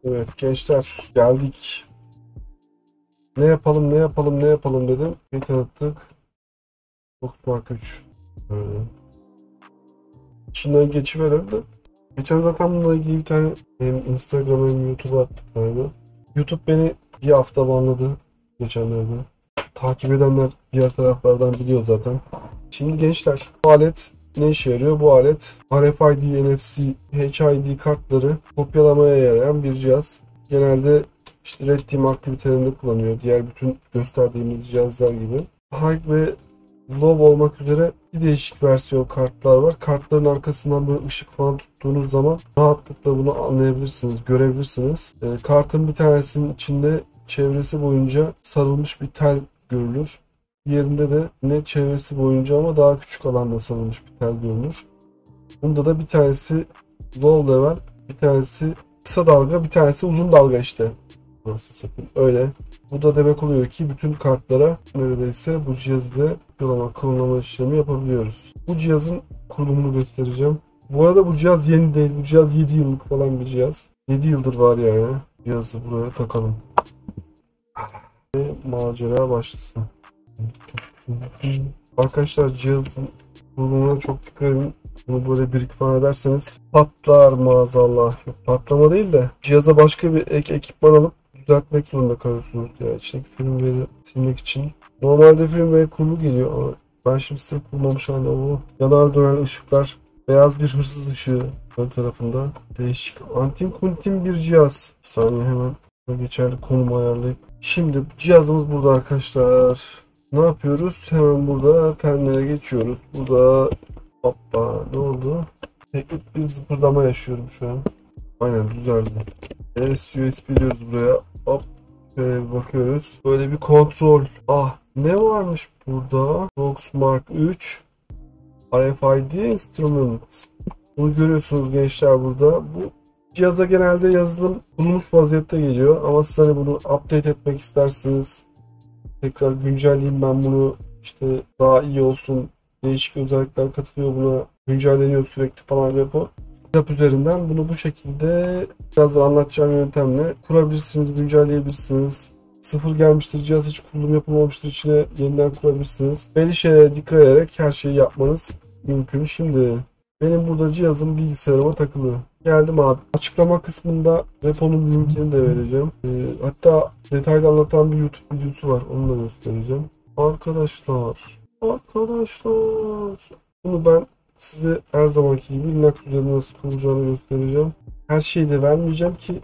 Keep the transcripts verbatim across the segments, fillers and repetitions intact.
Evet gençler geldik. Ne yapalım ne yapalım ne yapalım dedim. Bir tanıttık. Bookmark üç. Böyle. İçinden geçiverelim de. Geçen zaten bununla ilgili bir tane hem Instagram'a hem YouTube'a attık böyle. YouTube beni bir hafta banladı geçenlerde. Takip edenler diğer taraflardan biliyor zaten. Şimdi gençler bu alet ne işe yarıyor? Bu alet R F I D, N F C, H I D kartları kopyalamaya yarayan bir cihaz. Genelde işte Red Team aktivitelerinde kullanıyor. Diğer bütün gösterdiğimiz cihazlar gibi. High ve Low olmak üzere bir değişik versiyon kartlar var. Kartların arkasından böyle ışık falan tuttuğunuz zaman rahatlıkla bunu anlayabilirsiniz, görebilirsiniz. E, kartın bir tanesinin içinde çevresi boyunca sarılmış bir tel görülür. Diğerinde de yine çevresi boyunca ama daha küçük alanda sarılmış bir tel görünür. Bunda da bir tanesi low level, bir tanesi kısa dalga, bir tanesi uzun dalga işte. Nasıl satayım? Öyle. Bu da demek oluyor ki bütün kartlara neredeyse bu cihazda kopyalama, klonlama işlemi yapabiliyoruz. Bu cihazın kurulumunu göstereceğim. Bu arada bu cihaz yeni değil. Bu cihaz yedi yıllık falan bir cihaz. yedi yıldır var yani. Cihazı buraya takalım. Ve macera başlasın. Arkadaşlar cihazın kurulumuna çok dikkat edin. Bunu böyle bir iki falan ederseniz patlar maazallah. Yok, patlama değil de cihaza başka bir ek ekipman alıp düzeltmek zorunda kalıyorsunuz. Yani içindeki firmware'i silmek için. Normalde firmware kurulu geliyor ama ben şimdi size kurmamış halde bu. Yanar dönen ışıklar. Beyaz bir hırsız ışığı ön tarafında. Değişik. Antin kuntin bir cihaz. Bir saniye hemen geçerli konumu ayarlayıp. Şimdi cihazımız burada arkadaşlar. Ne yapıyoruz? Hemen burada terminale geçiyoruz. Burada hoppa ne oldu? Teknik bir zıpırdama yaşıyorum şu an. Aynen düzeldi. S U S B diyoruz buraya. Hop. Şöyle bakıyoruz. Böyle bir kontrol. Ah ne varmış burada? Bookmark üç. R F I D Instrument. Bunu görüyorsunuz gençler burada. Bu cihaza genelde yazılım kurulmuş vaziyette geliyor. Ama siz hani bunu update etmek isterseniz tekrar güncelleyeyim ben bunu işte daha iyi olsun. Değişik özellikler katılıyor buna. Güncelleniyor sürekli falan repo. Kitap üzerinden bunu bu şekilde biraz anlatacağım yöntemle kurabilirsiniz, güncelleyebilirsiniz. Sıfır gelmiştir, cihaz hiç kurulum yapılmamıştır, içine yeniden kurabilirsiniz. Belli şeylere dikkat ederek her şeyi yapmanız mümkün. Şimdi benim burada cihazım bilgisayarıma takılı. Geldim abi. Açıklama kısmında reponun linkini de vereceğim. E, hatta detaylı anlatan bir YouTube videosu var. Onu da göstereceğim. Arkadaşlar. Arkadaşlar. Bunu ben size her zamanki gibi Linux üzerinde nasıl kurulacağını göstereceğim. Her şeyi de vermeyeceğim ki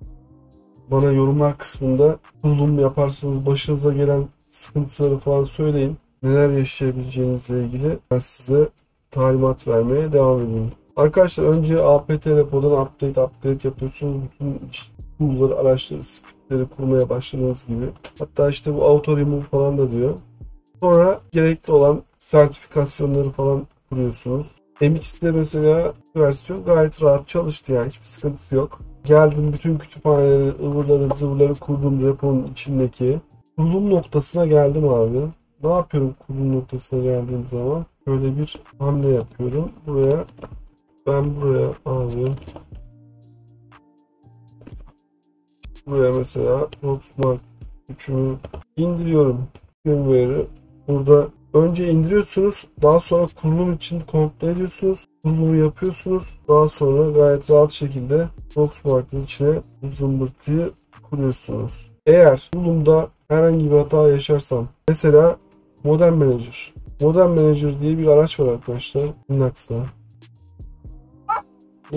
bana yorumlar kısmında kurulum yaparsınız, başınıza gelen sıkıntıları falan söyleyin. Neler yaşayabileceğinizle ilgili ben size talimat vermeye devam edeyim. Arkadaşlar önce apt repodan update, upgrade yapıyorsunuz. Bütün tool'ları, araçları, scriptleri kurmaya başladığınız gibi. Hatta işte bu auto remove falan da diyor. Sonra gerekli olan sertifikasyonları falan kuruyorsunuz. M X'de mesela versiyon gayet rahat çalıştı yani hiçbir sıkıntısı yok. Geldim bütün kütüphaneleri, ıvırları, zıvırları kurdum reponun içindeki. Kurulum noktasına geldim abi. Ne yapıyorum kurulum noktasına geldiğim zaman? Böyle bir hamle yapıyorum. Buraya ben buraya abi buraya mesela Bookmark üçümü indiriyorum. Firmware'ı burada önce indiriyorsunuz. Daha sonra kurulum için kontrol ediyorsunuz. Kurulumu yapıyorsunuz. Daha sonra gayet rahat şekilde Bookmark'ın içine bu zımbırtıyı kuruyorsunuz. Eğer kurulumda herhangi bir hata yaşarsam mesela Modem Manager. Modem Manager diye bir araç var arkadaşlar Linux'ta. Bu,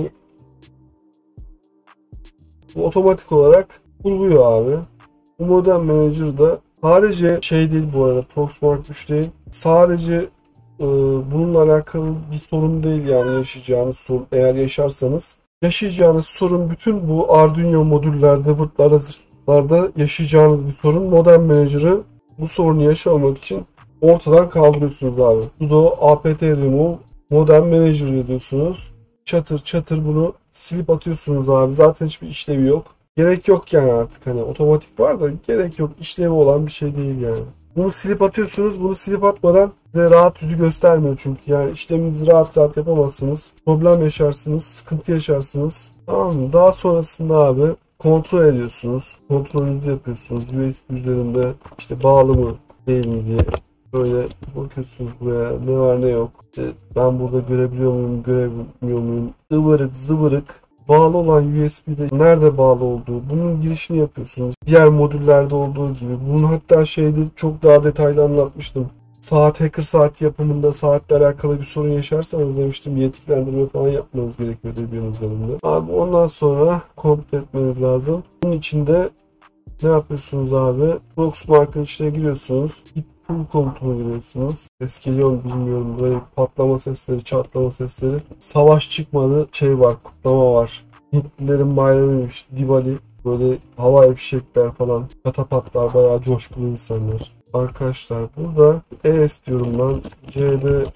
bu otomatik olarak kuruluyor abi. Bu Modem Manager'da sadece şey değil bu arada Proxmark üç değil. Sadece e, bununla alakalı bir sorun değil yani yaşayacağınız sorun. Eğer yaşarsanız yaşayacağınız sorun bütün bu Arduino modüllerde, vırtlarda, zırtlarda yaşayacağınız bir sorun. Modem Manager'ı bu sorunu yaşamak için ortadan kaldırıyorsunuz abi. Sudo apt remove Modem Manager diyorsunuz. Çatır çatır bunu silip atıyorsunuz abi. Zaten hiçbir işlevi yok. Gerek yok yani artık hani otomatik var da gerek yok. İşlevi olan bir şey değil yani. Bunu silip atıyorsunuz. Bunu silip atmadan size rahat yüzü göstermiyor çünkü. Yani işleminizi rahat rahat yapamazsınız. Problem yaşarsınız. Sıkıntı yaşarsınız. Tamam mı? Daha sonrasında abi kontrol ediyorsunuz. Kontrolünüzü yapıyorsunuz. U S B üzerinde işte bağlı mı değil mi diye böyle bakıyorsunuz buraya. Ne var ne yok. İşte ben burada görebiliyor muyum, göremiyor muyum? Ivırık zıvırık. Bağlı olan U S B'de nerede bağlı olduğu, bunun girişini yapıyorsunuz. Diğer modüllerde olduğu gibi. Bunu hatta şeyde çok daha detaylı anlatmıştım. Saat hacker saati yapımında saatle alakalı bir sorun yaşarsanız demiştim, yetkilendirme falan yapmanız gerekiyor Debian üzerinde. Abi ondan sonra komple etmeniz lazım. Bunun içinde ne yapıyorsunuz abi? Proxmark'ın içine giriyorsunuz. Git pull komutuna giriyorsunuz. Ses geliyor mu bilmiyorum. Böyle patlama sesleri, çatlama sesleri. Savaş çıkmadı. Şey var, kutlama var. Hintlilerin bayramıymış. Diwali. Böyle havai fişekler falan. Katapatlar, bayağı coşkulu insanlar. Arkadaşlar burada E S diyorum ben. C'de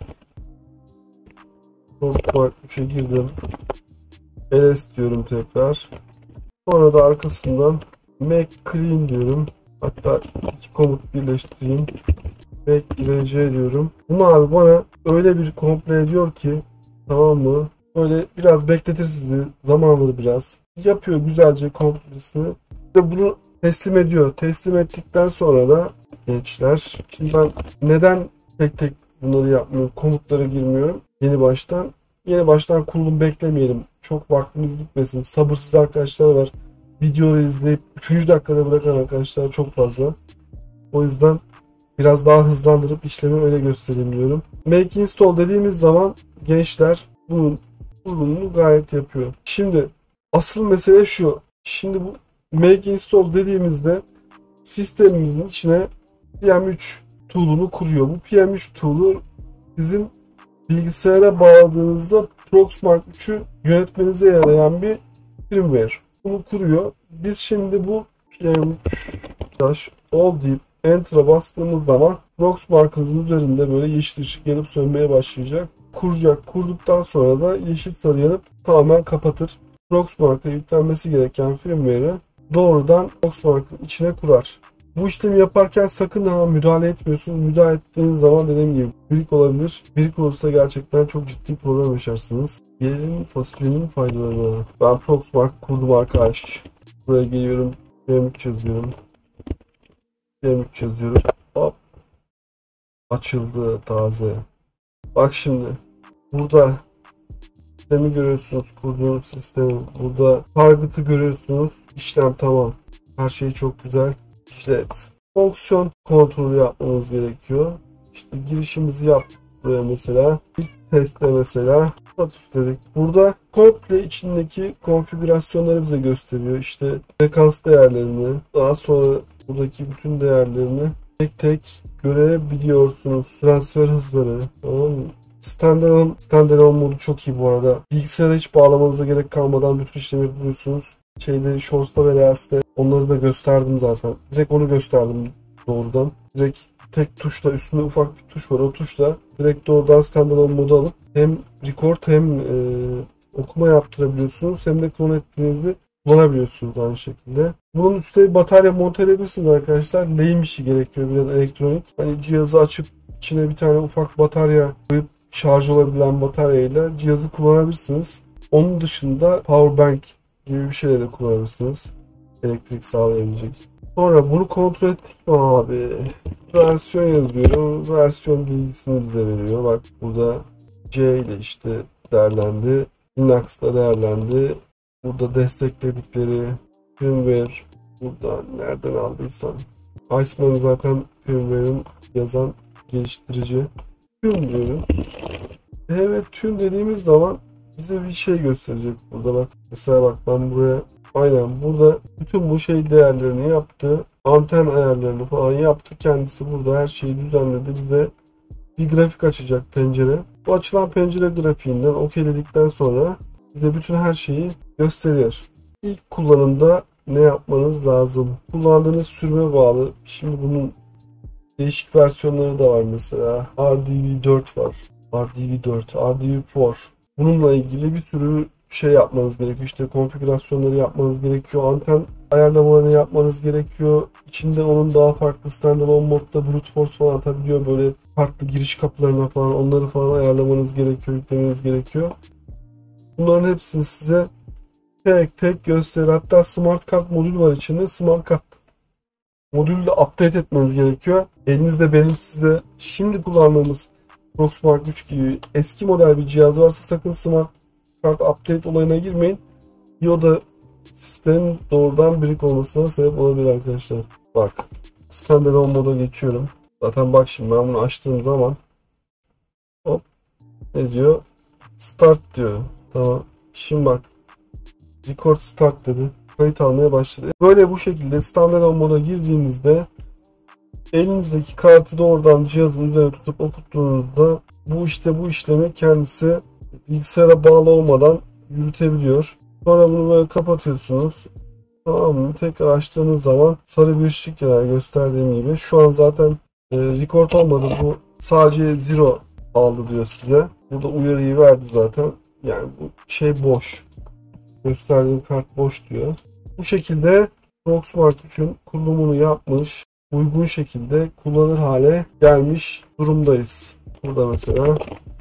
Proxmark üçe girdim. L S diyorum tekrar. Sonra da arkasından make clean diyorum. Hatta iki komut birleştireyim. Make C diyorum. Bunu abi bana öyle bir komple ediyor ki, tamam mı? Böyle biraz bekletir sizi. Zaman alır biraz. Yapıyor güzelce komplesini. Ve bunu teslim ediyor. Teslim ettikten sonra da gençler. Şimdi ben neden tek tek bunları yapmıyorum? Komutlara girmiyorum. Yeni baştan. Yeni baştan kurulum beklemeyelim. Çok vaktimiz gitmesin. Sabırsız arkadaşlar var. Videoyu izleyip üçüncü dakikada bırakan arkadaşlar çok fazla. O yüzden biraz daha hızlandırıp işlemi öyle göstereyim diyorum. Make install dediğimiz zaman gençler bunun kurulumunu gayet yapıyor. Şimdi asıl mesele şu. Şimdi bu make install dediğimizde sistemimizin içine P M üç tool'unu kuruyor. Bu P M üç tool'u sizin bilgisayara bağladığınızda Proxmark üçü yönetmenize yarayan bir firmware. Bunu kuruyor. Biz şimdi bu P M üç all deyip Enter'a bastığımız zaman Proxmark'ımızın üzerinde böyle yeşil ışık yanıp sönmeye başlayacak. Kuracak. Kurduktan sonra da yeşil sarı yanıp tamamen kapatır. Proxmark'a yüklenmesi gereken firmware'ı doğrudan Proxmark'ın içine kurar. Bu işlemi yaparken sakın ha müdahale etmiyorsunuz. Müdahale ettiğiniz zaman dediğim gibi birik olabilir. Birik olursa gerçekten çok ciddi problem yaşarsınız. Gelelim fasulyenin faydalarına. Ben Proxmark kurdum arkadaş. Buraya geliyorum. P M üç yazıyorum. P M üç yazıyorum. Hop. Açıldı taze. Bak şimdi. Burada sistemi görüyorsunuz. Kurduğunuz sistemi. Burada target'ı görüyorsunuz. İşlem tamam. Her şey çok güzel. İşlet. Fonksiyon kontrolü yapmamız gerekiyor. İşte girişimizi yap buraya mesela. İlk testte mesela status dedik. Burada komple içindeki konfigürasyonları bize gösteriyor. İşte frekans değerlerini, daha sonra buradaki bütün değerlerini tek tek görebiliyorsunuz. Transfer hızları. Tamam mı? Standalone, standalone modu çok iyi bu arada. Bilgisayara hiç bağlamanıza gerek kalmadan bütün işlemi yapıyorsunuz. Şeyde Shorts'ta ve Reels'te onları da gösterdim zaten. Direkt onu gösterdim doğrudan. Direkt tek tuşla, üstünde ufak bir tuş var. O tuşla direkt doğrudan standalone modu alıp hem record hem e, okuma yaptırabiliyorsunuz. Hem de klon ettiğinizde kullanabiliyorsunuz aynı şekilde. Bunun üstüne batarya monte edebilirsiniz arkadaşlar. Lehim işi gerekiyor, biraz elektronik. Hani cihazı açıp içine bir tane ufak batarya koyup şarj olabilen bataryayla cihazı kullanabilirsiniz. Onun dışında powerbank gibi bir şeyle de kullanırsınız. Elektrik sağlayabilecek. Sonra bunu kontrol ettik mi abi? Versiyon yazıyorum. Versiyon bilgisini bize veriyor. Bak burada C ile işte değerlendi. Linux'ta değerlendi. Burada destekledikleri firmware. Burada nereden aldıysan. Iceman zaten firmware'ın yazan geliştirici. Tune diyoruz. Evet, tune dediğimiz zaman bize bir şey gösterecek burada bak. Mesela bak ben buraya aynen burada bütün bu şey değerlerini yaptı. Anten ayarlarını falan yaptı. Kendisi burada her şeyi düzenledi. Bize bir grafik açacak pencere. Bu açılan pencere grafiğinden okeyledikten sonra bize bütün her şeyi gösteriyor. İlk kullanımda ne yapmanız lazım? Kullandığınız sürüme bağlı. Şimdi bunun değişik versiyonları da var mesela. R D V dört var. R D V dört, R D V dört. Bununla ilgili bir sürü şey yapmanız gerekiyor. İşte konfigürasyonları yapmanız gerekiyor. Anten ayarlamalarını yapmanız gerekiyor. İçinde onun daha farklı standalone modda brute force falan atabiliyor. Böyle farklı giriş kapılarına falan onları falan ayarlamanız gerekiyor. Yüklemeniz gerekiyor. Bunların hepsini size tek tek gösterir. Hatta smart kart modül var içinde. Smart kart modülü de update etmeniz gerekiyor. Elinizde benim size şimdi kullandığımız Proxmark üç gibi eski model bir cihaz varsa sakın smart kart update olayına girmeyin. O da sistemin doğrudan birik olmasına sebep olabilir arkadaşlar. Bak. Standalone moda geçiyorum. Zaten bak şimdi ben bunu açtığım zaman hop ne diyor? Start diyor. Tamam. Şimdi bak. Record start dedi. Kayıt almaya başladı. Böyle bu şekilde standalone moda girdiğinizde elinizdeki kartı doğrudan cihazın üzerine tutup okuttuğunuzda bu işte bu işlemi kendisi bilgisayara bağlı olmadan yürütebiliyor. Sonra bunu böyle kapatıyorsunuz. Tamam mı? Tekrar açtığınız zaman sarı bir ışık yanar gösterdiğim gibi. Şu an zaten e, record olmadı. Bu sadece zero aldı diyor size. Burada uyarıyı verdi zaten. Yani bu şey boş. Gösterdiğim kart boş diyor. Bu şekilde Proxmark üçün kurulumunu yapmış. Uygun şekilde kullanır hale gelmiş durumdayız. Burada mesela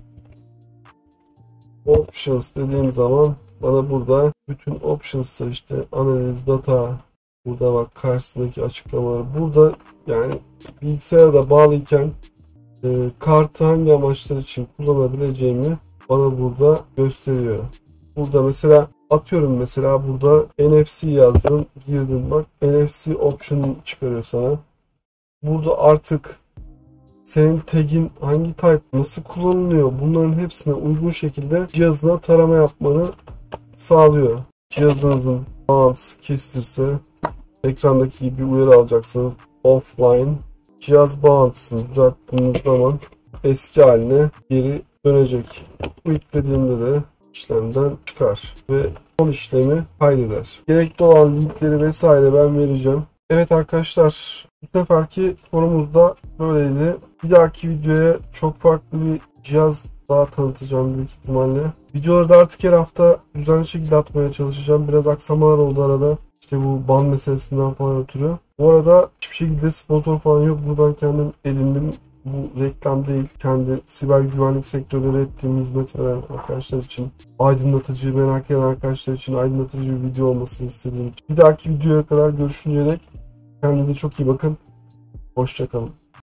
Options dediğim zaman bana burada bütün options'ı işte analiz, data, burada bak karşısındaki açıklamalar. Burada yani bilgisayarda bağlıyken e, kartı hangi amaçlar için kullanabileceğimi bana burada gösteriyor. Burada mesela atıyorum mesela burada N F C yazdım, girdim bak N F C option çıkarıyor sana. Burada artık senin tag'in hangi type nasıl kullanılıyor bunların hepsine uygun şekilde cihazına tarama yapmanı sağlıyor. Cihazınızın bağlantısı kesilirse ekrandaki gibi bir uyarı alacaksınız. Offline. Cihaz bağlantısını düzelttiğiniz zaman eski haline geri dönecek. Bu yüklediğimde de işlemden çıkar ve son işlemi kaydeder. Gerekli olan linkleri vesaire ben vereceğim. Evet arkadaşlar, bu seferki konumuz da böyleydi. Bir dahaki videoya çok farklı bir cihaz daha tanıtacağım büyük ihtimalle. Videoları da artık her hafta düzenli şekilde atmaya çalışacağım. Biraz aksamalar oldu arada. İşte bu ban meselesinden falan ötürü. Bu arada hiçbir şekilde sponsor falan yok. Buradan kendim edindim. Bu reklam değil. Kendi siber güvenlik sektörleri ürettiğim hizmet veren arkadaşlar için, aydınlatıcı, merak eden arkadaşlar için aydınlatıcı bir video olmasını istediğim için. Bir dahaki videoya kadar görüşünceye dek kendinize çok iyi bakın. Hoşça kalın.